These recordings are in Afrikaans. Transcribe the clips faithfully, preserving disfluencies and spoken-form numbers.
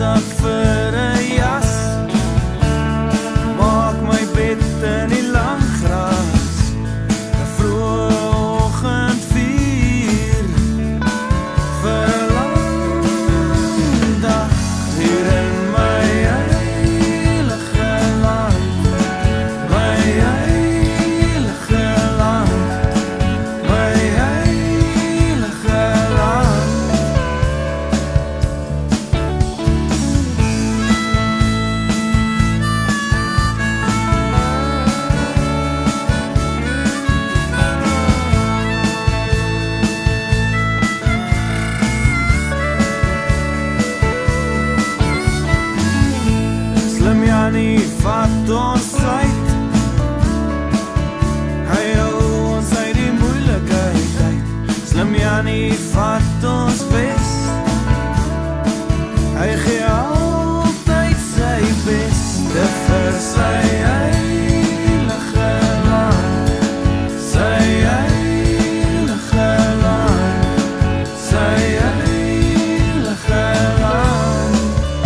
sak vir 'n jas. Maak my bed in die lang gras, 'n vroeë oggend vier, vir 'n lang dag hier in my heilige land, my heilige land, my heilige land. Slim Janie vat ons uit, hy hou ons uit die moeilikheid uit. Slim Janie vat ons bes, hy gee altyd sy beste vir sy heilige land, sy heilige land, sy heilige land.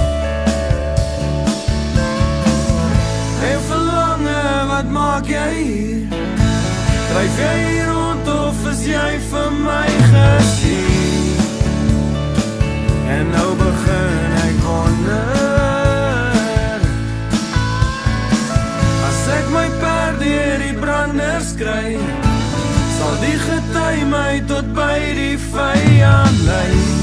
En verlange, wat maak jy hier? Dryf jy rond of is jy vir my gesien? En nou begin ek wonder, as ek my perd deur die branders kry, sal die gety my tot by die vyand lei.